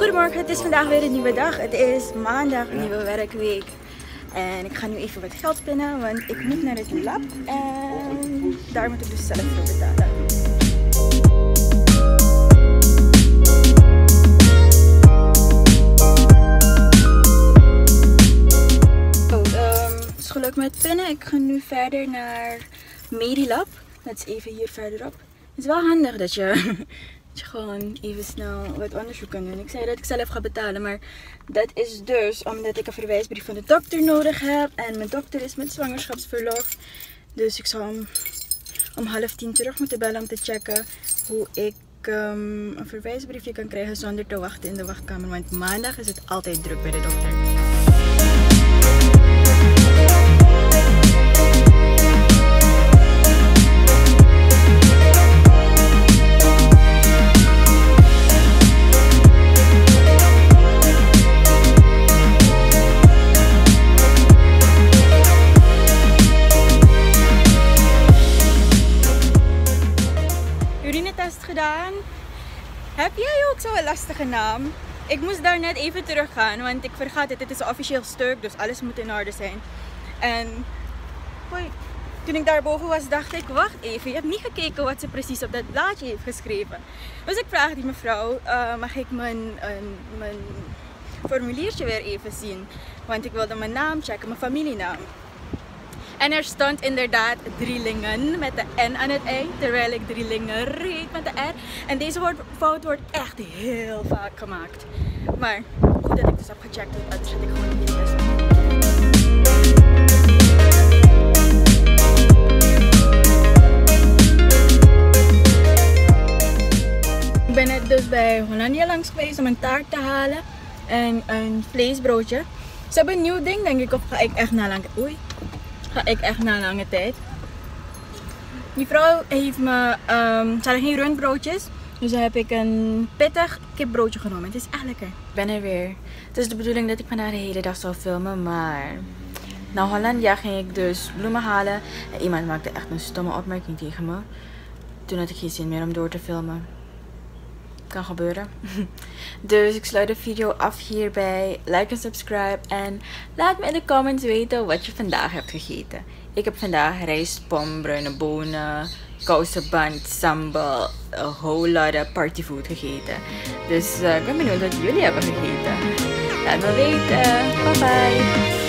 Goedemorgen, het is vandaag weer een nieuwe dag. Het is maandag, een nieuwe werkweek. En ik ga nu even wat geld pinnen, want ik moet naar het lab. En daar moet ik dus zelf voor betalen. Het is gelukt met pinnen. Ik ga nu verder naar Medilab. Dat is even hier verderop. Het is wel handig dat je gewoon even snel wat onderzoek kan doen. Ik zei dat ik zelf ga betalen, maar dat is dus omdat ik een verwijsbrief van de dokter nodig heb. En mijn dokter is met zwangerschapsverlof. Dus ik zal om 9:30 terug moeten bellen om te checken hoe ik een verwijsbriefje kan krijgen zonder te wachten in de wachtkamer. Want maandag is het altijd druk bij de dokter. Urinetest gedaan. Heb jij ook zo'n lastige naam? Ik moest daar net even terug gaan, want ik vergat het. Het is een officieel stuk, dus alles moet in orde zijn. En toen ik daarboven was, dacht ik, wacht even, je hebt niet gekeken wat ze precies op dat blaadje heeft geschreven. Dus ik vraag die mevrouw, mag ik mijn formuliertje weer even zien? Want ik wilde mijn naam checken, mijn familienaam. En er stond inderdaad drielingen met de N aan het ei, terwijl ik drielinger heet met de R. En deze fout wordt echt heel vaak gemaakt. Maar goed dat ik dus heb gecheckt, dat zet ik gewoon in de test. Ik ben net dus bij Hollandia langs geweest om een taart te halen en een vleesbroodje. Ze hebben een nieuw ding, denk ik, of ga ik echt na lange tijd. Die vrouw heeft me, ze hadden geen rundbroodjes, dus dan heb ik een pittig kipbroodje genomen. Het is echt lekker. Ik ben er weer. Het is de bedoeling dat ik vandaag de hele dag zou filmen, maar naar Hollandia ging ik dus bloemen halen. En iemand maakte echt een stomme opmerking tegen me. Toen had ik geen zin meer om door te filmen. Kan gebeuren. Dus ik sluit de video af hierbij. Like en subscribe. En laat me in de comments weten wat je vandaag hebt gegeten. Ik heb vandaag rijst, pom, bruine bonen, kousenband, sambal, een whole lot partyfood gegeten. Dus ik ben benieuwd wat jullie hebben gegeten. Laat me weten. Bye bye.